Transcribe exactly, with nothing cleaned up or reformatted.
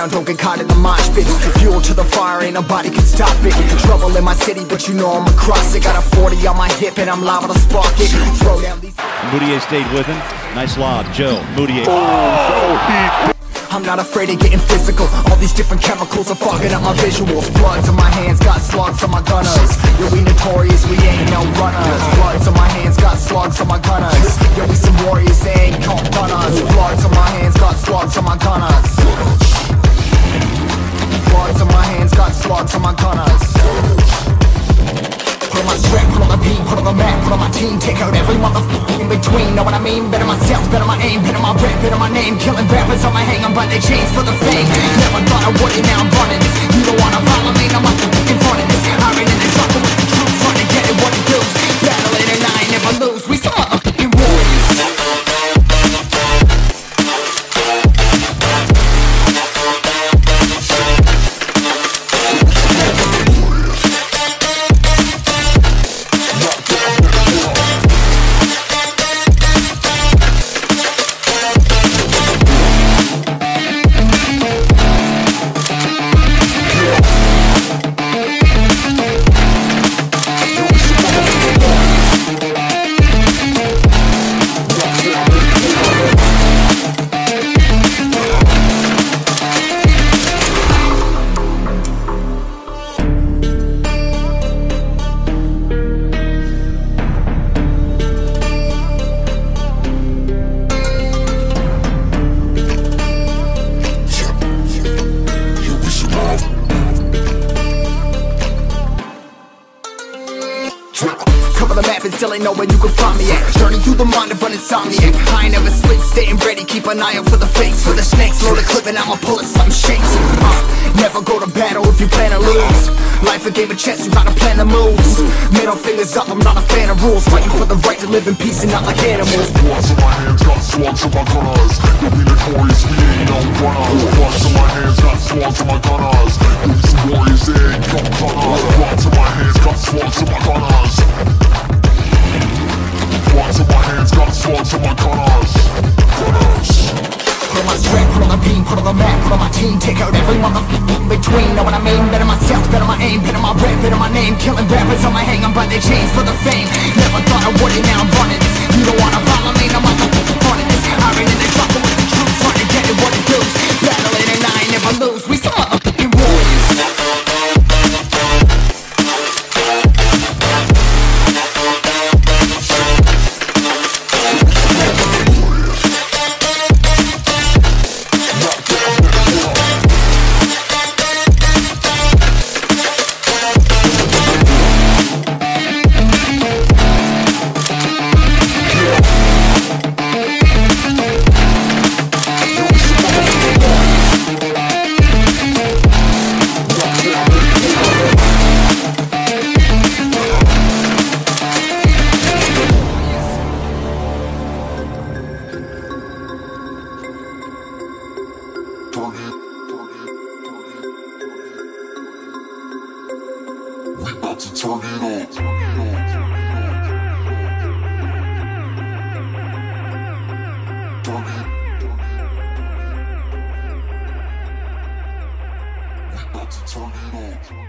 around, don't get caught in the mosh pit. Fuel to the fire, ain't nobody can stop it. Trouble in my city, but you know I'm across it. Got a forty on my hip and I'm liable to spark it. Throw down these. Moutier stayed with him. Nice lob, Joe. Moutier. Oh, I'm not afraid of getting physical. All these different chemicals are fogging up my visuals. Bloods on my hands, got slugs on my gunners. Yo, we notorious, we ain't no runners. Bloods on my hands, got slugs on my gunners. Yo, we some warriors, they ain't called gunners. Bloods on my hands, got slugs on my gunners. Bloods on my hands, got slugs on my gunners. Put on my strap, put on the beat, put on the map, put on my team. Take out every motherfucker in between, know what I mean? Better myself, better my aim, better my rap, better my name. Killing rappers on my hang, I'm by their chains for the fame. Never thought I would it, now I'm running this. You don't wanna follow me, now I'm in front of this. Iron in the jungle with the truth, trying to get it what it does. Battling and I ain't never lose, we some motherfucking warriors. Cover the map and still ain't know where you can find me at. Journey through the mind of an insomniac. I ain't never sleep, staying ready, keep an eye out for the fakes. For the snakes, load a clip and I'ma pull it, something shakes. uh, Never go to battle if you plan to lose. Life a game of chess, you gotta plan the moves. Middle fingers up, I'm not a fan of rules. Fighting for the right to live in peace and not like animals. Bloods in my hands, got slugs on my gunners. Yo, we notorious, we ain't no runners. Bloods in my hands, got slugs on my gunners. Yo, we some warriors, they ain't no gunners. Bloods in my hands, got slugs on my gunners. Bloods in my hands, got slugs on my gunners. Gunners. Put on my strap, put on the beam, put on the map, put on my team. Take out every motherfucker in between, know what I mean? Better myself, better my aim, better my rap, better my name. Killing rappers on my hang, I'm by their chains for the fame. Never thought I would it, now I'm running this. You don't wanna follow me, now I'm in front of this. Iron in the jungle with the truth, trying to get it what it does. Battling and I ain't never lose, we some motherfucking warriors. We about to turn it up. Turn it. We about to turn it up.